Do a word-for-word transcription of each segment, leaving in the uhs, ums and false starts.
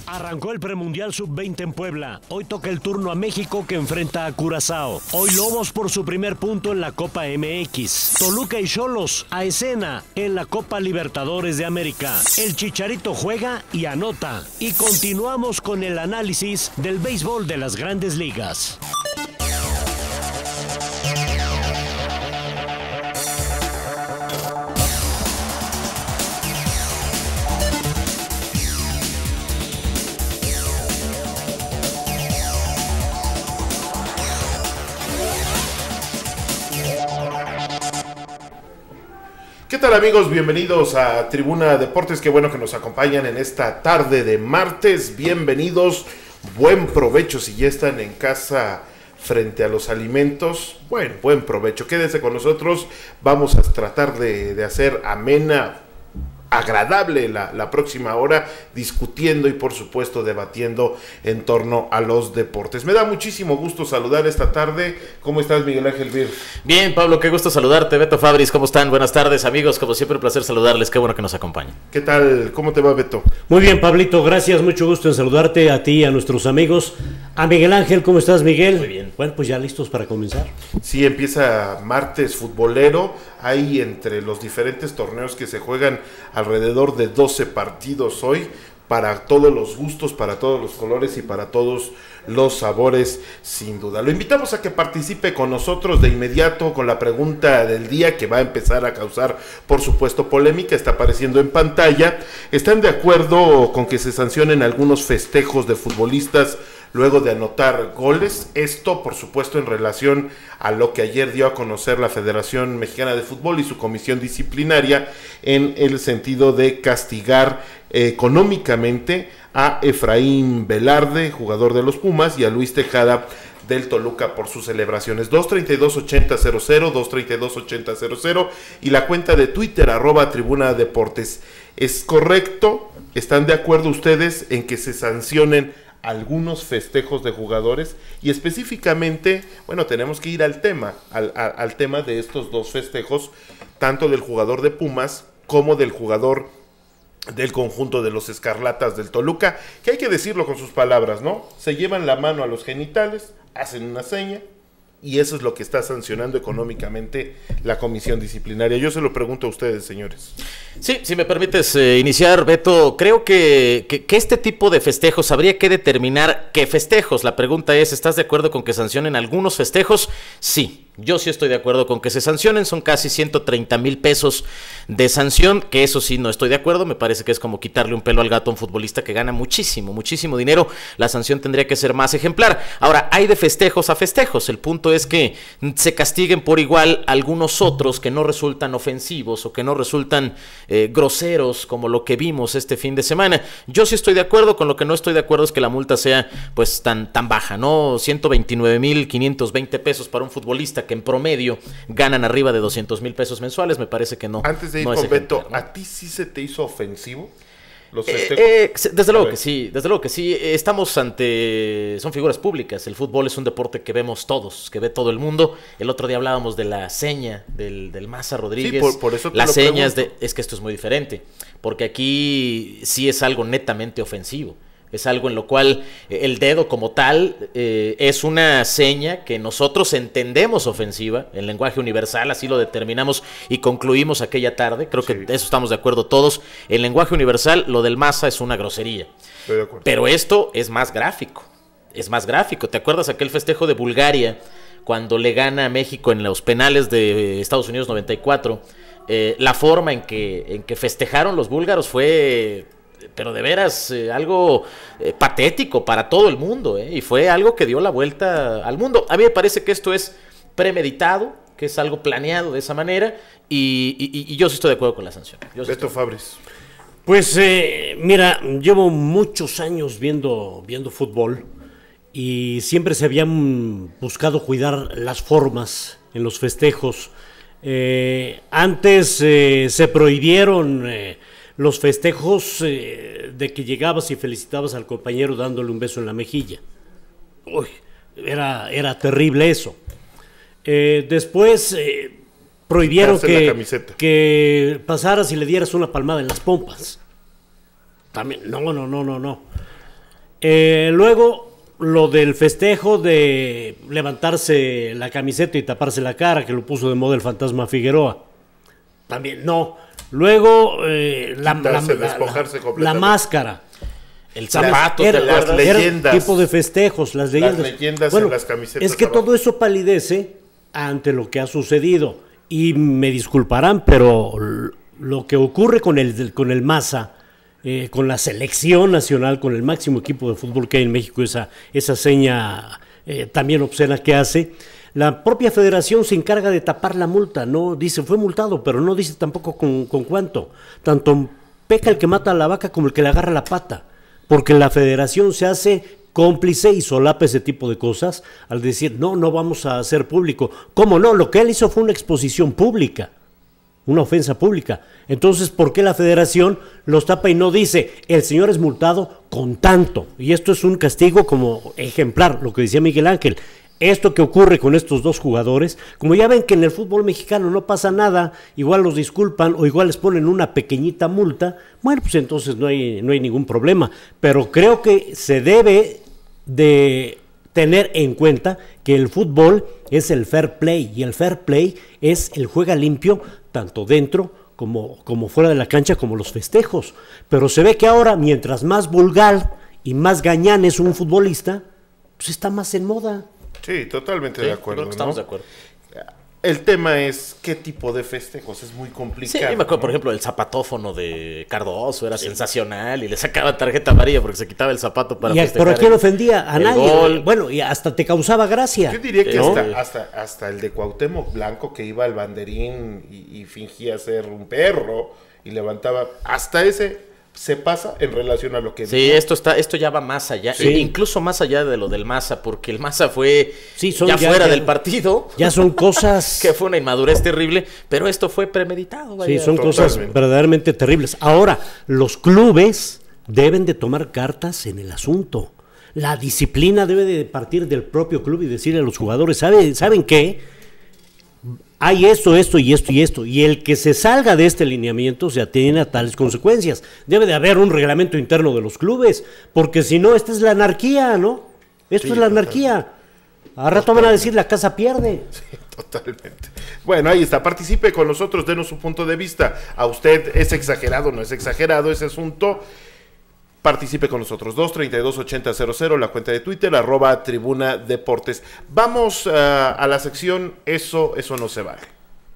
Arrancó el premundial sub veinte en Puebla. Hoy toca el turno a México, que enfrenta a Curazao. Hoy Lobos por su primer punto en la Copa M X. Toluca y Xolos a escena en la Copa Libertadores de América. El Chicharito juega y anota. Y continuamos con el análisis del béisbol de las Grandes Ligas. ¿Qué tal, amigos? Bienvenidos a Tribuna Deportes. Qué bueno que nos acompañan en esta tarde de martes. Bienvenidos, buen provecho si ya están en casa frente a los alimentos. Bueno, buen provecho. Quédense con nosotros. Vamos a tratar de, de hacer amena, agradable la, la próxima hora, discutiendo y por supuesto debatiendo en torno a los deportes. Me da muchísimo gusto saludar esta tarde. ¿Cómo estás, Miguel Ángel Vir? Bien, Pablo, qué gusto saludarte. Beto Fabris, ¿cómo están? Buenas tardes, amigos. Como siempre, un placer saludarles. Qué bueno que nos acompañen. ¿Qué tal? ¿Cómo te va, Beto? Muy bien, Pablito, gracias. Mucho gusto en saludarte a ti y a nuestros amigos. A Miguel Ángel, ¿cómo estás, Miguel? Muy bien. Bueno, pues ya listos para comenzar. Sí, empieza martes futbolero. Hay entre los diferentes torneos que se juegan alrededor de doce partidos hoy, para todos los gustos, para todos los colores y para todos los sabores, sin duda. Lo invitamos a que participe con nosotros de inmediato con la pregunta del día, que va a empezar a causar, por supuesto, polémica. Está apareciendo en pantalla. ¿Están de acuerdo con que se sancionen algunos festejos de futbolistas luego de anotar goles? Esto, por supuesto, en relación a lo que ayer dio a conocer la Federación Mexicana de Fútbol y su comisión disciplinaria, en el sentido de castigar eh, económicamente a Efraín Velarde, jugador de los Pumas, y a Luis Tejada del Toluca por sus celebraciones. Dos treinta y dos ochenta cero cero, dos treinta y dos ochenta cero cero, y la cuenta de Twitter, arroba Tribuna Deportes. ¿Es correcto? ¿Están de acuerdo ustedes en que se sancionen algunos festejos de jugadores? Y específicamente, bueno, tenemos que ir al tema, al, al, al tema de estos dos festejos, tanto del jugador de Pumas como del jugador del conjunto de los Escarlatas del Toluca, que hay que decirlo con sus palabras, ¿no? Se llevan la mano a los genitales, hacen una seña, y eso es lo que está sancionando económicamente la comisión disciplinaria. Yo se lo pregunto a ustedes, señores. Sí, si me permites eh, iniciar, Beto, creo que, que, que este tipo de festejos habría que determinar qué festejos. La pregunta es, ¿estás de acuerdo con que sancionen algunos festejos? Sí, yo sí estoy de acuerdo con que se sancionen. Son casi ciento treinta mil pesos de sanción, que eso sí no estoy de acuerdo. Me parece que es como quitarle un pelo al gato a un futbolista que gana muchísimo, muchísimo dinero. La sanción tendría que ser más ejemplar. Ahora, hay de festejos a festejos. El punto es que se castiguen por igual algunos otros que no resultan ofensivos o que no resultan eh, groseros, como lo que vimos este fin de semana. Yo sí estoy de acuerdo. Con lo que no estoy de acuerdo es que la multa sea pues tan, tan baja, ¿no? ciento veintinueve mil quinientos veinte pesos para un futbolista que en promedio ganan arriba de doscientos mil pesos mensuales. Me parece que no. Antes de ir no con Beto, ejemplar, ¿no? ¿A ti sí se te hizo ofensivo los Eh, festejos? eh, desde luego que sí, desde luego que sí. Estamos ante, son figuras públicas. El fútbol es un deporte que vemos todos, que ve todo el mundo. El otro día hablábamos de la seña del, del Maza Rodríguez. Sí, por, por eso te Las lo señas pregunto. de, es que esto es muy diferente, porque aquí sí es algo netamente ofensivo. Es algo en lo cual el dedo como tal eh, es una seña que nosotros entendemos ofensiva, en lenguaje universal, así lo determinamos y concluimos aquella tarde. Creo Sí. que eso estamos de acuerdo todos. En lenguaje universal, lo del Maza es una grosería. Estoy de acuerdo. Pero esto es más gráfico, es más gráfico. ¿Te acuerdas aquel festejo de Bulgaria cuando le gana a México en los penales de Estados Unidos noventa y cuatro? Eh, la forma en que, en que festejaron los búlgaros fue... pero de veras eh, algo eh, patético para todo el mundo, ¿eh? Y fue algo que dio la vuelta al mundo. A mí me parece que esto es premeditado, que es algo planeado de esa manera, y, y, y yo sí estoy de acuerdo con la sanción. Yo sí Beto estoy... Fabris. Pues eh, mira, llevo muchos años viendo, viendo fútbol y siempre se habían buscado cuidar las formas en los festejos. Eh, antes eh, se prohibieron eh, los festejos eh, de que llegabas y felicitabas al compañero dándole un beso en la mejilla. Uy, era, era terrible eso. Eh, después eh, prohibieron Quitarse la que, camiseta. que pasaras y le dieras una palmada en las pompas. También, no, no, no, no, no. Eh, luego, lo del festejo de levantarse la camiseta y taparse la cara, que lo puso de moda el fantasma Figueroa. También, no. Luego, eh, la, Quitarse, la, despojarse la, completamente. la máscara. El zapato, Era- ¿te las acuerdas? era leyendas. tipo de festejos, las leyendas. leyendas Bueno, en las camisetas es que abajo. todo eso palidece ante lo que ha sucedido. Y me disculparán, pero l- lo que ocurre con el, con el Maza, eh, con la selección nacional, con el máximo equipo de fútbol que hay en México, esa, esa seña eh, también obscena que hace, la propia federación se encarga de tapar la multa. No dice, fue multado, pero no dice tampoco con, con cuánto. Tanto peca el que mata a la vaca como el que le agarra la pata. Porque la federación se hace cómplice y solapa ese tipo de cosas al decir, no, no vamos a hacer público. ¿Cómo no? Lo que él hizo fue una exposición pública, una ofensa pública. Entonces, ¿por qué la federación los tapa y no dice, el señor es multado con tanto? Y esto es un castigo como ejemplar, lo que decía Miguel Ángel. Esto que ocurre con estos dos jugadores, como ya ven que en el fútbol mexicano no pasa nada, igual los disculpan o igual les ponen una pequeñita multa, bueno, pues entonces no hay, no hay ningún problema. Pero creo que se debe de tener en cuenta que el fútbol es el fair play y el fair play es el juega limpio tanto dentro como, como fuera de la cancha, como los festejos. Pero se ve que ahora, mientras más vulgar y más gañán es un futbolista, pues está más en moda. Sí, totalmente Sí, de yo acuerdo. creo que estamos ¿no? de acuerdo. El tema es qué tipo de festejos, es muy Sí, complicado. yo me acuerdo, ¿no? por ejemplo, el zapatófono de Cardoso era sensacional y le sacaban tarjeta amarilla porque se quitaba el zapato para ¿Y a, festejar por a quién el- ofendía? A el nadie. gol. Bueno, y hasta te causaba gracia. Yo diría que ¿no? hasta, hasta, hasta el de Cuauhtémoc Blanco, que iba al banderín y, y fingía ser un perro y levantaba, hasta ese se pasa en relación a lo que Sí, dijo. esto está, esto ya va más allá, Sí. e incluso más allá de lo del Maza, porque el Maza fue Sí, son ya, ya- fuera ya- del partido, Ya son cosas. que fue una inmadurez terrible, pero esto fue premeditado. Sí, vaya. son cosas Totalmente. verdaderamente terribles. Ahora, los clubes deben de tomar cartas en el asunto. La disciplina debe de partir del propio club y decirle a los jugadores, ¿sabe, ¿saben qué? Hay esto, esto y esto y esto. Y el que se salga de este lineamiento se atiene a tales consecuencias. Debe de haber un reglamento interno de los clubes, porque si no, esta es la anarquía, ¿no? Esto Sí, es la anarquía. A rato van a decir la casa pierde. Totalmente. Bueno, ahí está. Participe con nosotros, denos su punto de vista. ¿A usted es exagerado, no es exagerado ese asunto? Participe con nosotros. dos treinta y dos ochenta cero cero, la cuenta de Twitter, arroba Tribuna Deportes. Vamos uh, a la sección Eso, eso no se vale.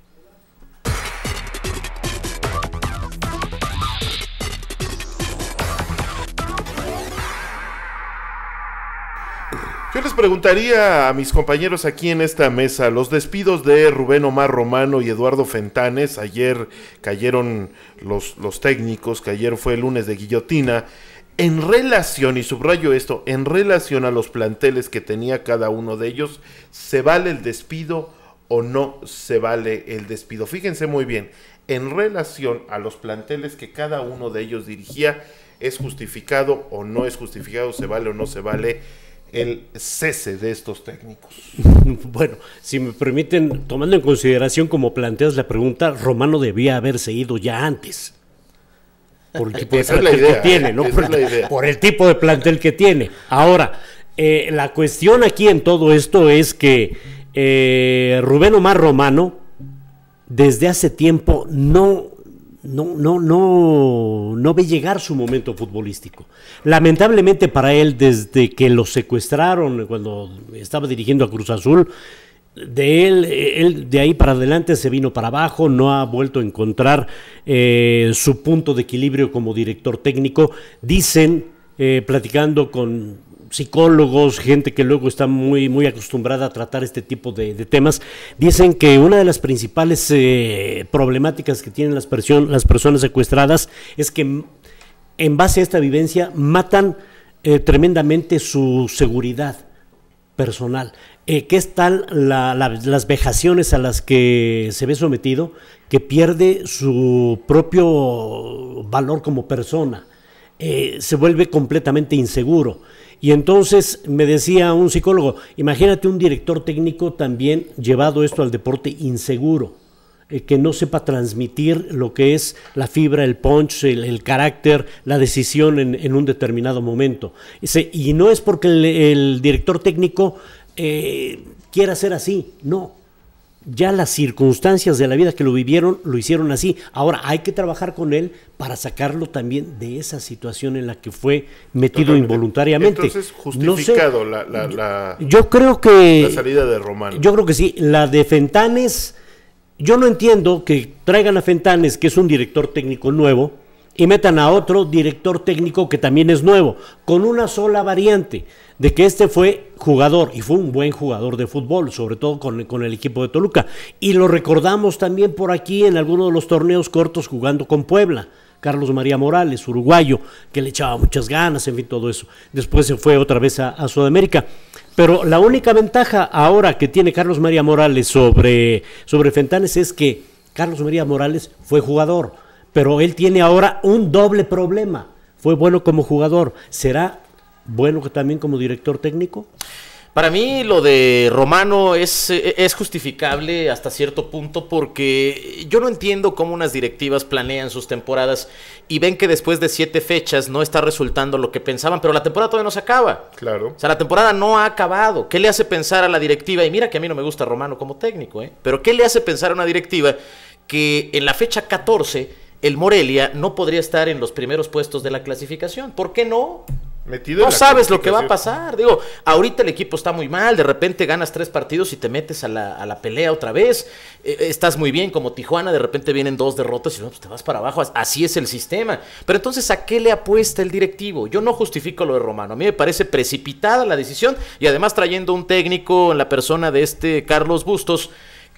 Yo les preguntaría a mis compañeros aquí en esta mesa, los despidos de Rubén Omar Romano y Eduardo Fentanes, ayer cayeron los, los técnicos, que ayer fue el lunes de guillotina, en relación, y subrayo esto, en relación a los planteles que tenía cada uno de ellos, ¿se vale el despido o no se vale el despido? Fíjense muy bien, en relación a los planteles que cada uno de ellos dirigía, ¿es justificado o no es justificado? ¿Se vale o no se vale el cese de estos técnicos? Bueno, si me permiten, tomando en consideración como planteas la pregunta, Romano debía haberse ido ya antes. Por el tipo de Esa es la plantel idea, que tiene, ¿no? esa Por, es la idea. por el tipo de plantel que tiene. Ahora, eh, la cuestión aquí en todo esto es que eh, Rubén Omar Romano, desde hace tiempo, no, no, no, no, no ve llegar su momento futbolístico. Lamentablemente para él, desde que lo secuestraron cuando estaba dirigiendo a Cruz Azul, de él, él de ahí para adelante se vino para abajo, no ha vuelto a encontrar eh, su punto de equilibrio como director técnico. Dicen, eh, platicando con psicólogos, gente que luego está muy, muy acostumbrada a tratar este tipo de, de temas, dicen que una de las principales eh, problemáticas que tienen las, person las personas secuestradas es que en base a esta vivencia matan eh, tremendamente su seguridad personal, eh, que es tal la, la, las vejaciones a las que se ve sometido que pierde su propio valor como persona, eh, se vuelve completamente inseguro. Y entonces me decía un psicólogo, imagínate un director técnico también llevado esto al deporte inseguro. eh, que no sepa transmitir lo que es la fibra, el punch, el, el carácter, la decisión en, en un determinado momento. Ese, y no es porque el, el director técnico eh, quiera ser así, no. Ya las circunstancias de la vida que lo vivieron, lo hicieron así. Ahora hay que trabajar con él para sacarlo también de esa situación en la que fue metido Totalmente. involuntariamente. Entonces, justificado no sé, la, la, la, yo creo que, la salida de Romano. Yo creo que sí. La de Fentanes, yo no entiendo que traigan a Fentanes, que es un director técnico nuevo, y metan a otro director técnico que también es nuevo, con una sola variante, de que este fue jugador, y fue un buen jugador de fútbol, sobre todo con, con el equipo de Toluca, y lo recordamos también por aquí en alguno de los torneos cortos jugando con Puebla, Carlos María Morales, uruguayo, que le echaba muchas ganas, en fin, todo eso. Después se fue otra vez a, a Sudamérica. Pero la única ventaja ahora que tiene Carlos María Morales sobre, sobre Fentanes es que Carlos María Morales fue jugador, pero él tiene ahora un doble problema. Fue bueno como jugador, ¿será bueno que también como director técnico? Para mí lo de Romano es, es justificable hasta cierto punto, porque yo no entiendo cómo unas directivas planean sus temporadas y ven que después de siete fechas no está resultando lo que pensaban, pero la temporada todavía no se acaba. Claro. O sea, la temporada no ha acabado. ¿Qué le hace pensar a la directiva? Y mira que a mí no me gusta Romano como técnico, ¿eh? Pero ¿qué le hace pensar a una directiva que en la fecha catorce el Morelia no podría estar en los primeros puestos de la clasificación? ¿Por qué no? Metido no sabes lo que va a pasar. Digo, ahorita el equipo está muy mal, de repente ganas tres partidos y te metes a la, a la pelea otra vez, eh, estás muy bien como Tijuana, de repente vienen dos derrotas y no, pues te vas para abajo, así es el sistema. Pero entonces, ¿a qué le apuesta el directivo? Yo no justifico lo de Romano, a mí me parece precipitada la decisión, y además trayendo un técnico en la persona de este Carlos Bustos,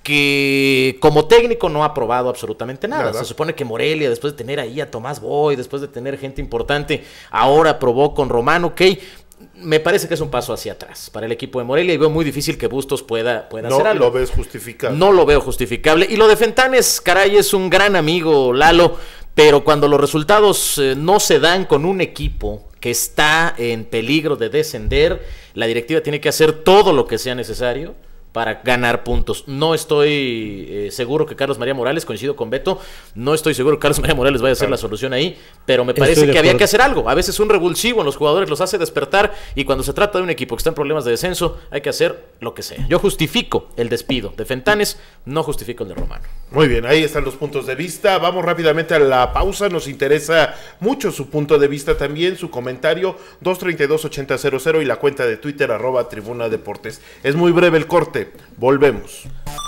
que como técnico no ha probado absolutamente nada. nada. Se supone que Morelia, después de tener ahí a Tomás Boy, después de tener gente importante, ahora probó con Romano, ok. Me parece que es un paso hacia atrás para el equipo de Morelia y veo muy difícil que Bustos pueda, pueda no hacer algo. No lo ves justificable. No lo veo justificable. Y lo de Fentanes, caray, es un gran amigo, Lalo, pero cuando los resultados eh, no se dan con un equipo que está en peligro de descender, la directiva tiene que hacer todo lo que sea necesario para ganar puntos. No estoy eh, seguro que Carlos María Morales, coincido con Beto, no estoy seguro que Carlos María Morales vaya a ser claro. la solución ahí, pero me parece que había que hacer algo. A veces un revulsivo en los jugadores los hace despertar, y cuando se trata de un equipo que está en problemas de descenso, hay que hacer lo que sea. Yo justifico el despido de Fentanes, no justifico el de Romano. Muy bien, ahí están los puntos de vista. Vamos rápidamente a la pausa, nos interesa mucho su punto de vista también, su comentario, dos treinta y dos, ochenta cero cero y la cuenta de Twitter, arroba Tribuna Deportes. Es muy breve el corte. Volvemos.